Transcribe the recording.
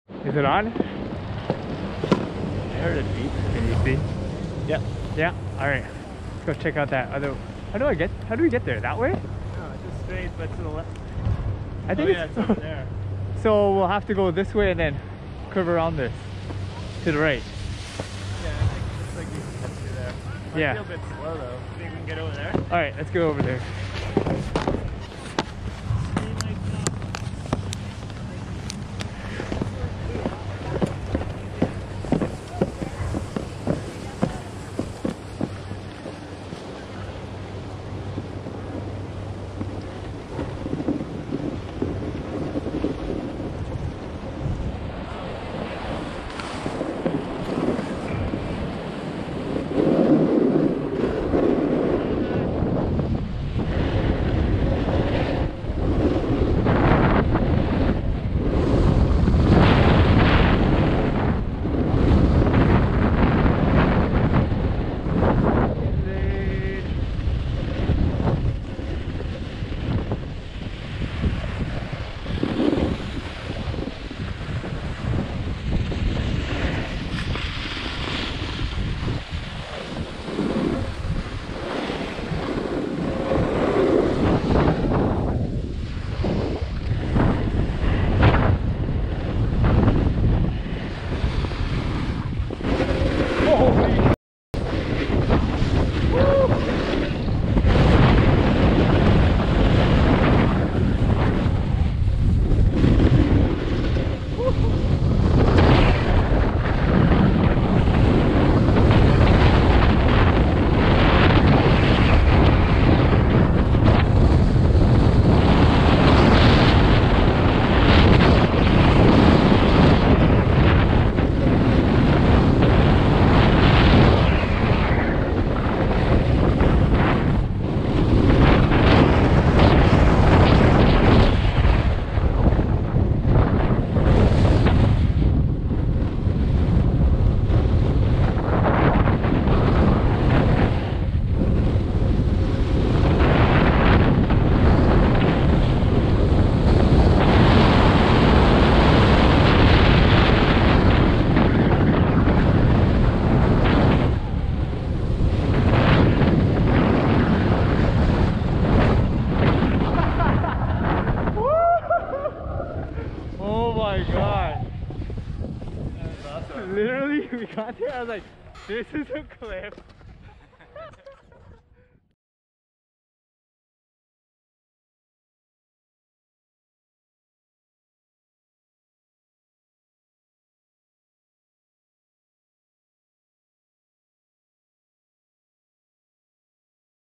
Is it on? I heard it beep. Can you see? Yep. Yeah. All right. Let's go check out that other. How do we get there? That way? No, it's just straight, but to the left. I think it's over there. So we'll have to go this way and then curve around this to the right. Yeah, I think it looks like you can get through there. Might Yeah. feel a bit slow though. Think we can get over there? All right. Let's go over there. Oh my god. That was awesome. Literally, we got there, I was like, this is a cliff.